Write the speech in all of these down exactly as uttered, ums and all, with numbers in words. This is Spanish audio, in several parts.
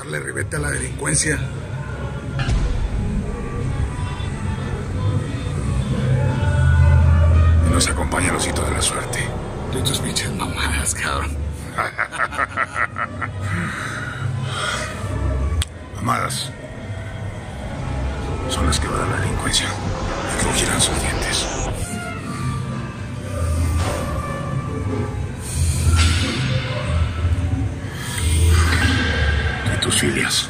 darle ribete a la delincuencia. Y nos acompaña el osito de la suerte. De tus pinches mamadas, cabrón. Mamadas son las que van a la delincuencia y crujirán sus dientes. Y tus filias.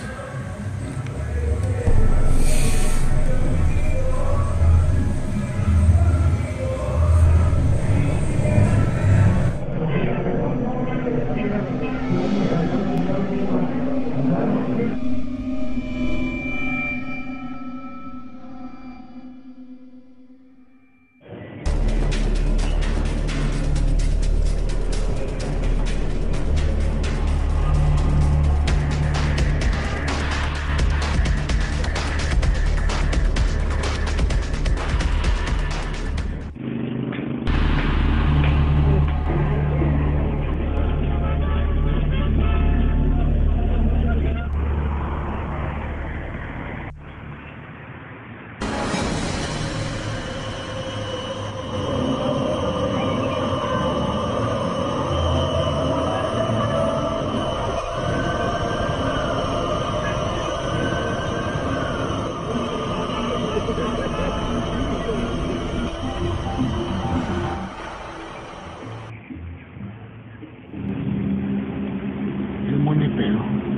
Es muy mi pedo.